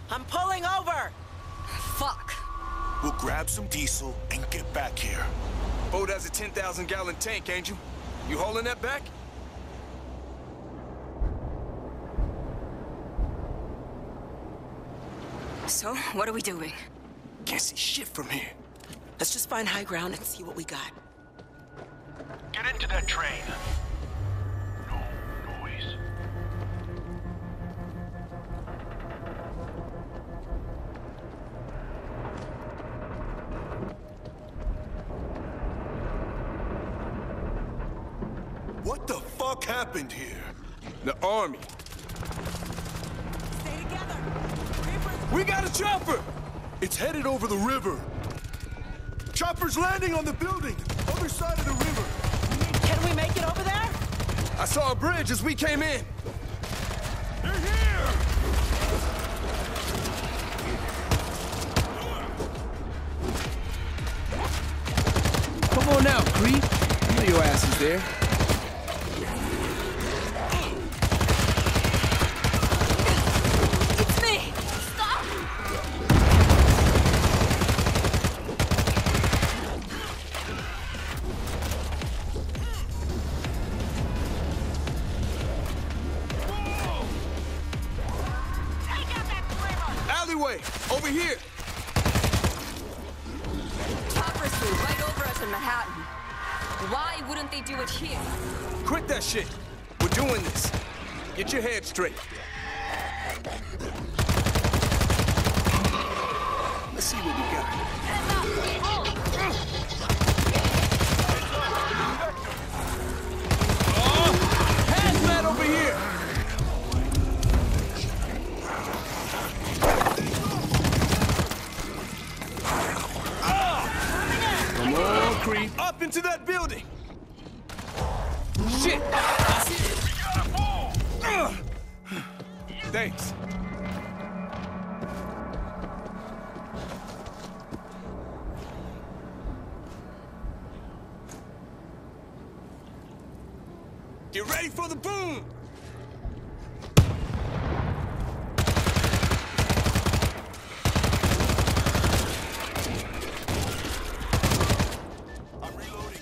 I'm pulling over! Fuck. We'll grab some diesel and get back here. Boat has a 10,000-gallon tank, ain't you? You hauling that back? So, what are we doing? Can't see shit from here. Let's just find high ground and see what we got. Get into that train. No noise. What the fuck happened here? The army. Stay together! We got a chopper! It's headed over the river. Chopper's landing on the building, other side of the river. Can we make it over there? I saw a bridge as we came in. They're here! Come on now, creep. You know your ass is there. It's me! Stop! Alleyway, over here. Choppers flew right over us in Manhattan. Why wouldn't they do it here? Quit that shit. We're doing this. Get your head straight. Let's see what we got. Hazmat over here! Come on, creep. Up into that building! Shit! Thanks. Get ready for the boom! I'm reloading.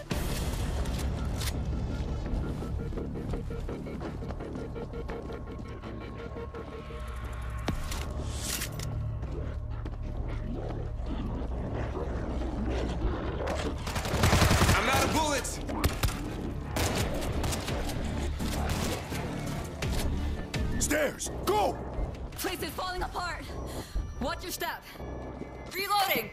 I'm out of bullets! Stairs, go! Place is falling apart. Watch your step. Reloading!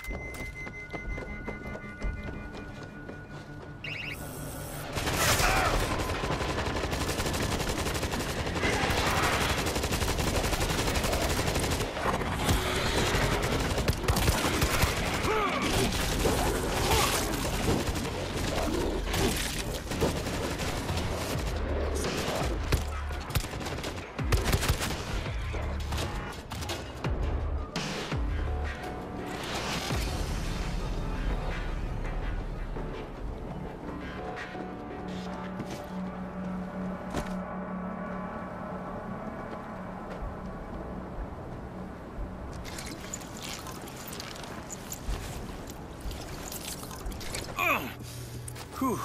Whew.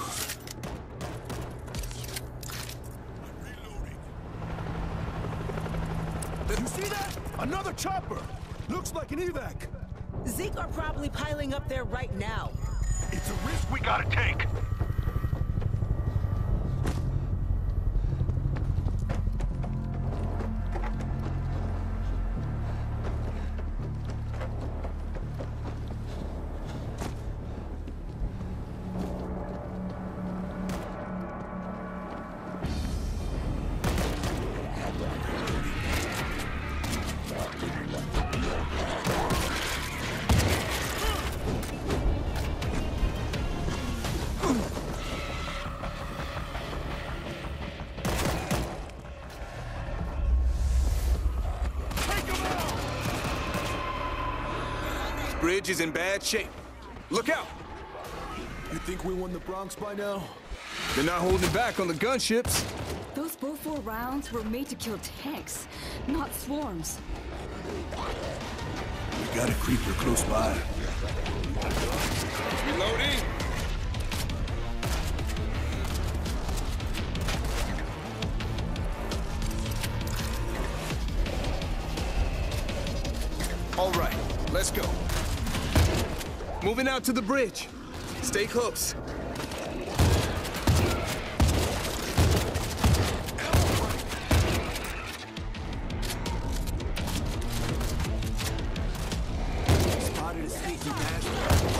You see that? Another chopper! Looks like an evac. Zeke are probably piling up there right now. It's a risk we gotta take. Bridge is in bad shape. Look out! You think we won the Bronx by now? They're not holding back on the gunships. Those crossbow 4 rounds were made to kill tanks, not swarms. We got a creeper close by. Reloading! All right, let's go. Moving out to the bridge. Stay close. Spotted a sneaky bastard.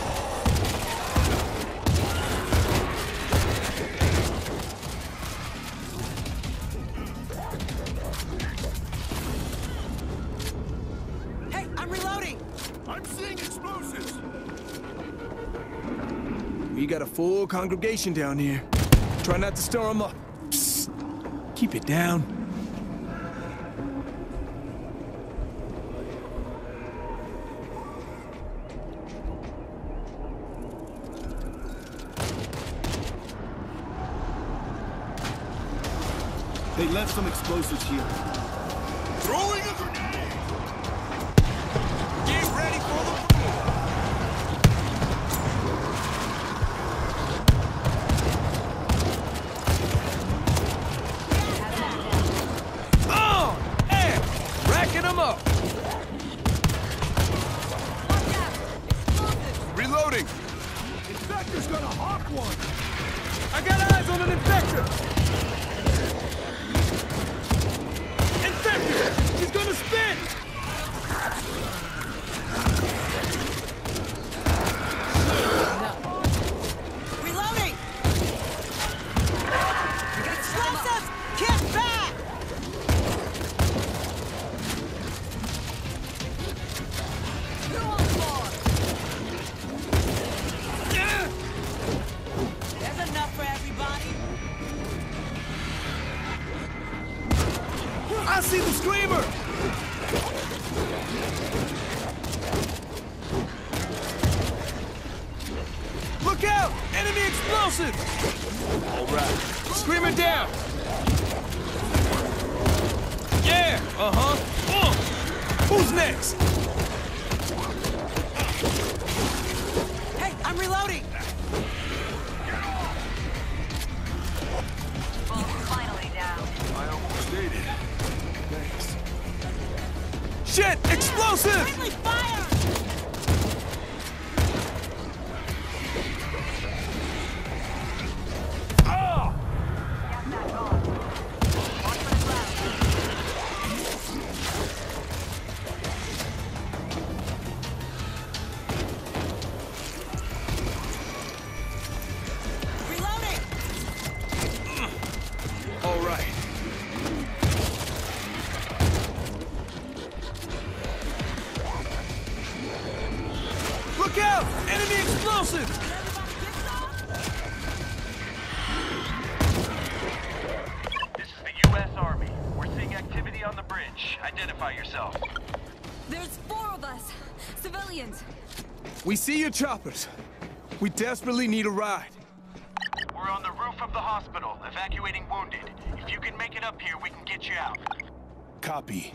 Hey, I'm reloading! I'm seeing explosives! We got a full congregation down here. Try not to stir them up. Psst. Keep it down. They left some explosives here. Throwing a grenade! Get ready for the... On! And racking them up. Reloading! Infector's gonna hawk one! I got eyes on an infector. Infector! She's gonna spin! Reloading! Explosives! Get back! There's enough for everybody. I see the screamer! Look out! Enemy explosive! All right. Screamer down! Yeah! Who's next? Hey, I'm reloading! Finally down. I almost did it. Thanks. Shit! Explosive! Friendly fire! Reloading! All right. Look out! Enemy explosive! This is the U.S. Army. We're seeing activity on the bridge. Identify yourself. There's 4 of us, civilians. We see your choppers. We desperately need a ride. We're on the roof of the hospital, evacuating wounded. If you can make it up here, we can get you out. Copy.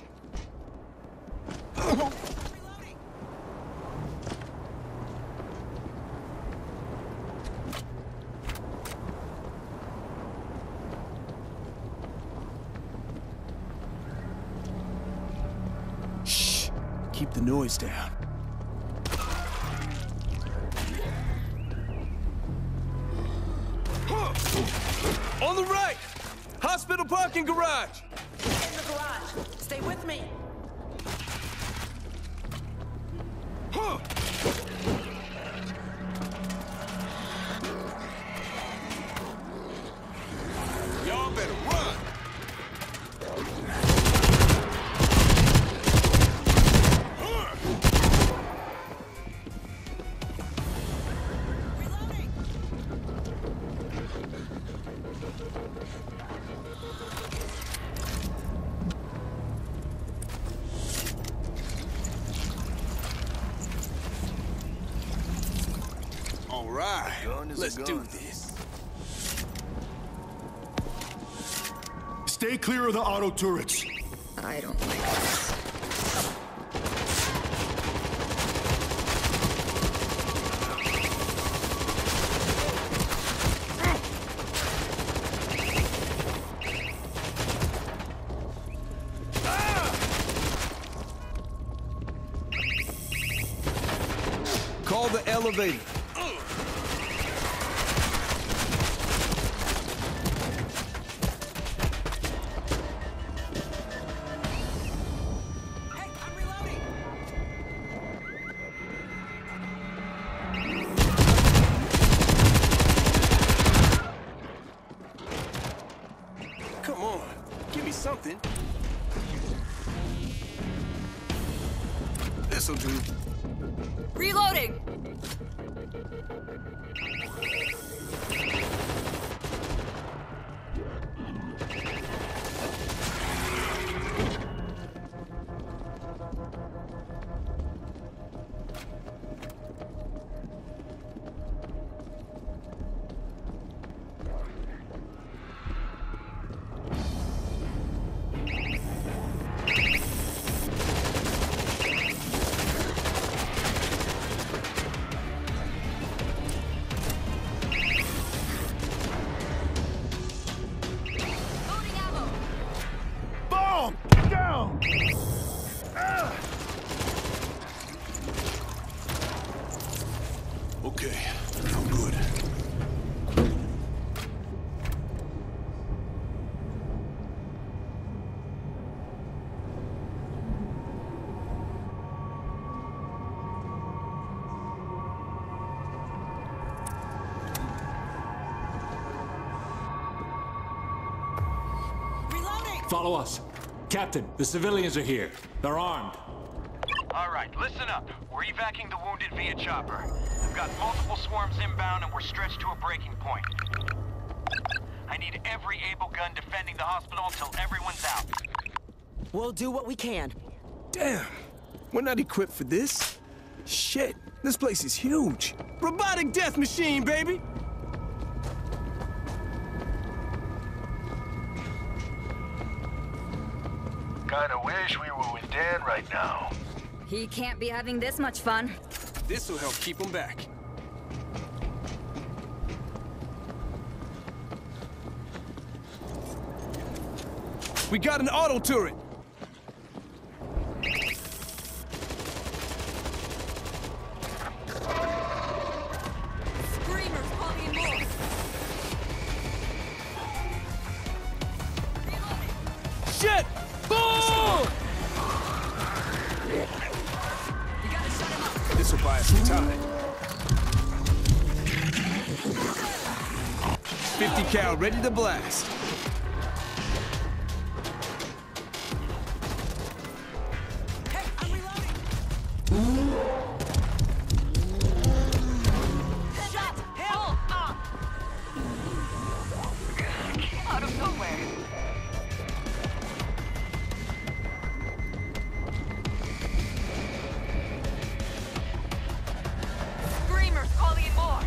Shh. Keep the noise down. On the right! Hospital parking garage! In the garage. Stay with me. Y'all better run! Reloading! All right, Gun is a let's do gun. this. It's Stay clear of the auto turrets. I don't like this. Call the elevator. Hey, I'm reloading. Come on, give me something. This'll do. Reloading! Loading ammo! Bomb! Down! Okay, I'm good. Reloading! Follow us. Captain, the civilians are here. They're armed. All right, listen up. We're evacuating the wounded via chopper. We've got multiple swarms inbound and we're stretched to a breaking point. I need every able gun defending the hospital until everyone's out. We'll do what we can. Damn, we're not equipped for this. Shit, this place is huge. Robotic death machine, baby! Kinda wish we were with Dan right now. He can't be having this much fun. This'll help keep them back. We got an auto turret! Screamers calling more! Shit! Boom! You gotta shut him up! This'll buy us some time. 50 cal ready to blast. Hey, I'm reloading. Shot! Him! Out of nowhere! Screamers calling more!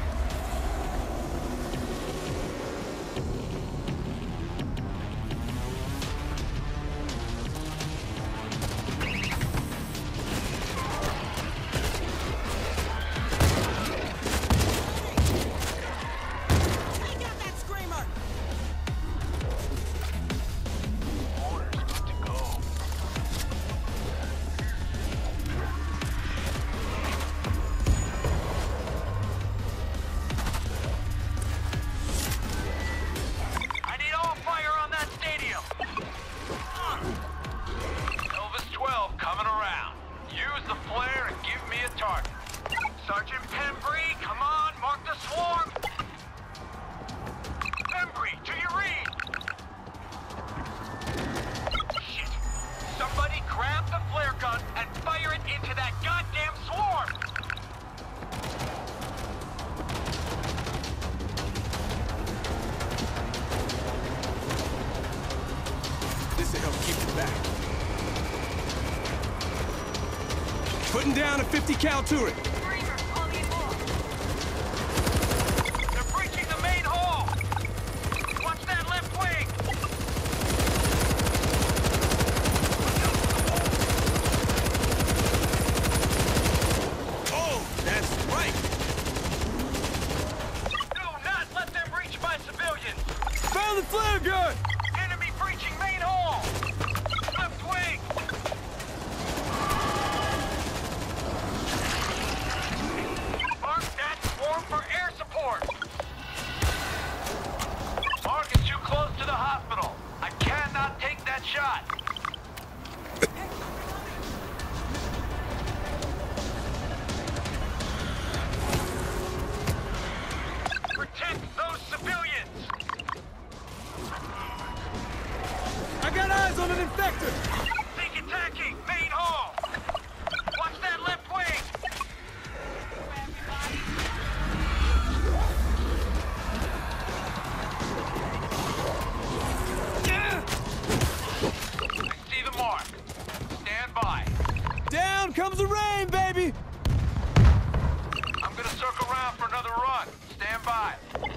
Take out that screamer! Orders good to go. I need all fire on that stadium. Elvis 12 coming around. Use the flare and give me a target. Sergeant Pembry, come on, mark the swarm. Pembry, do you read? Shit. Somebody grab the flare gun and fire it into that goddamn swarm. This'll help keep them back. Putting down a 50 cal turret. Screamers calling more! They're breaching the main hall. Watch that left wing. stand by. Down comes the rain, baby! I'm gonna circle around for another run. Stand by.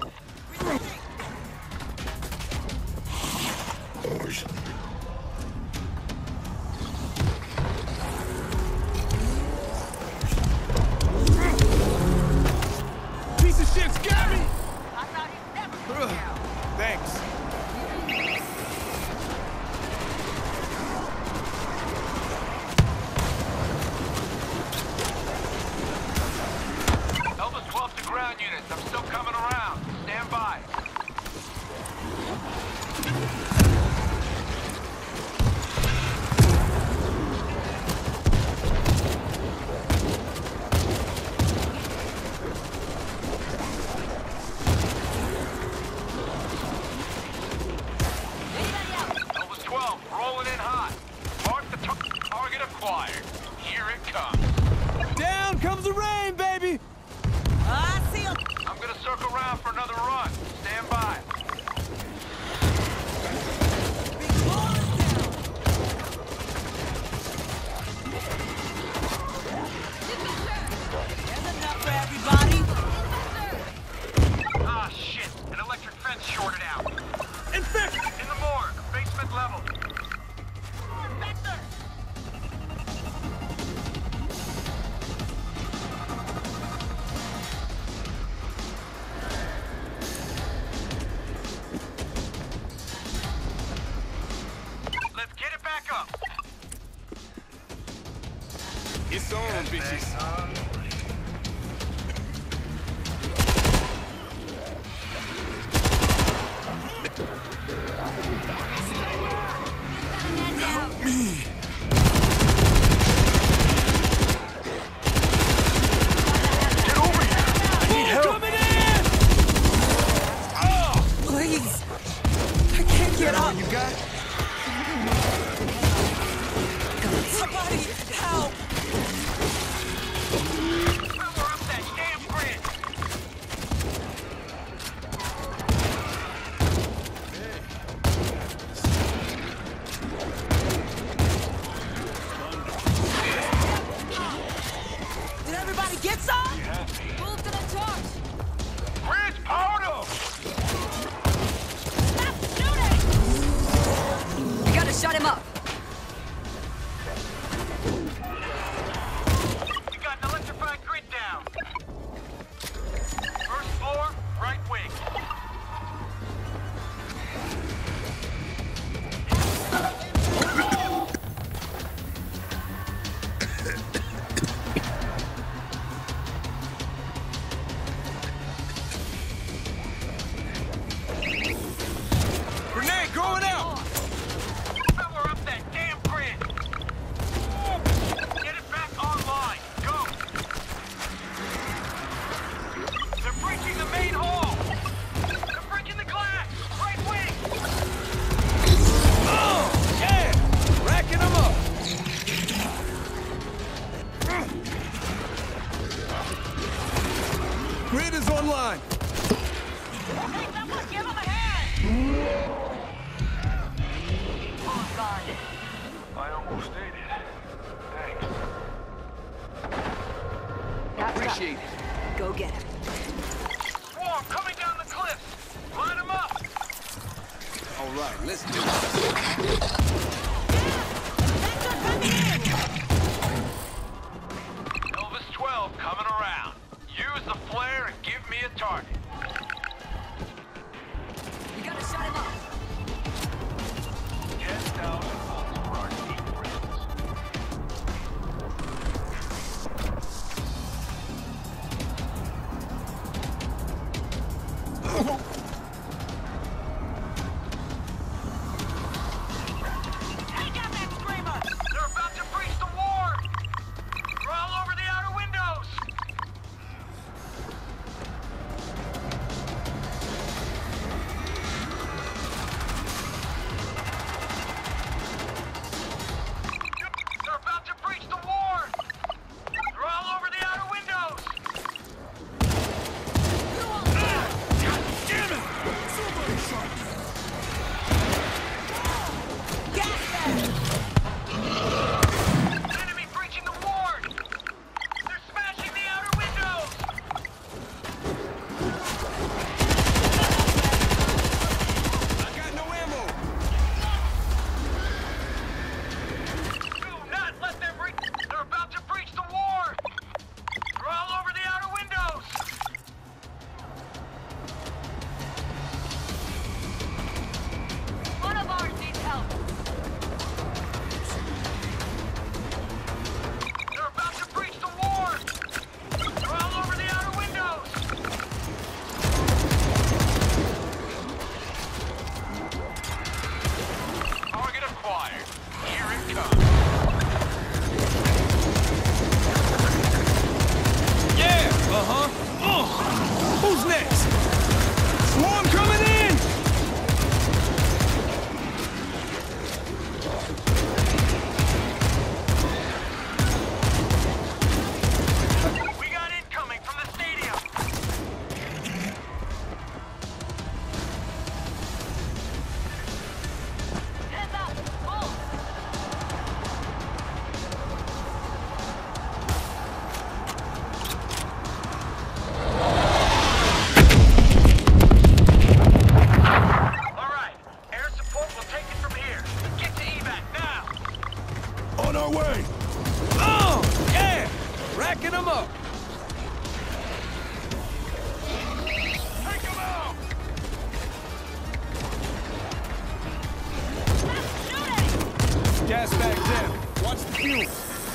Piece of shit's got me! Thanks. Elvis 12 to ground units. I'm still coming around. Stand by. Elvis 12, rolling in hot. Mark the target acquired. Here it comes. Down comes the rain, baby! I see him. I'm gonna circle around for another run. Stand by. There's enough for everybody. Ah, shit. An electric fence shorted out. Infect! In the morgue, basement level. Let's get it back up. It's on, bitches. Please. I can't get up. You got? Somebody help. Power up that damn grid. Did everybody get some? Move to the torch! Grid's powered up. Stop shooting! We gotta shut him up. We got an electrified grid down. First floor, right wing. Grenade going out! Power up that damn grid. Get it back online. Go. They're breaching the main hall. They're breaking the glass. Right wing. Oh, yeah! Racking them up! Grid is online. Hey, someone give him a hand. I almost did it. Thanks. Appreciate it. Go get him. Swarm coming down the cliff. Line them up. All right, let's do it. Vector coming in. Elvis 12 coming around. Use the flare and give me a target. We gotta shut him up. 10,000 volts for our deep grids. on our way! Oh, yeah! Racking them up! Take them out! Gas back down. Watch the fuel.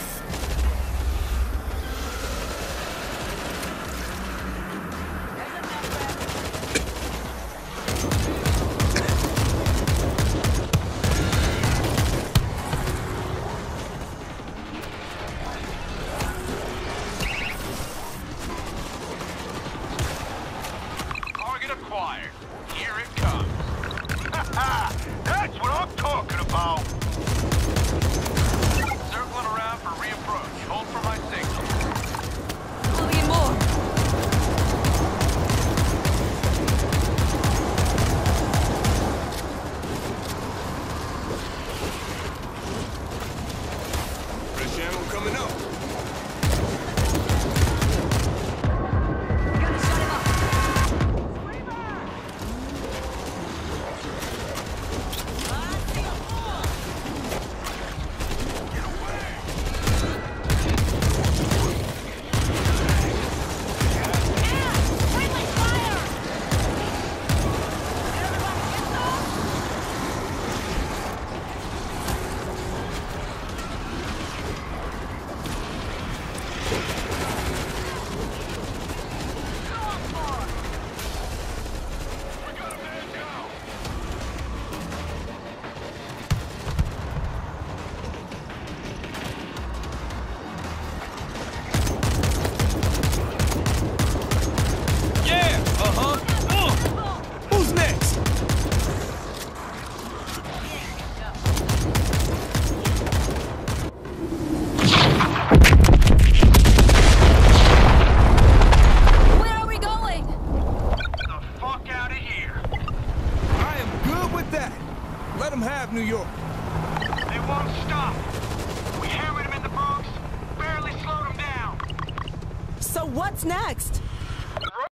Target acquired. Here it comes. That's what I'm talking about. Circling around for reapproach. Hold for my signal. Pulling in more. Fresh ammo coming up. Gotta shut him up. Who's next? Where are we going? The fuck out of here. I am good with that. Let them have New York. They won't stop. We hammered them in the Bronx, barely slowed them down. So what's next?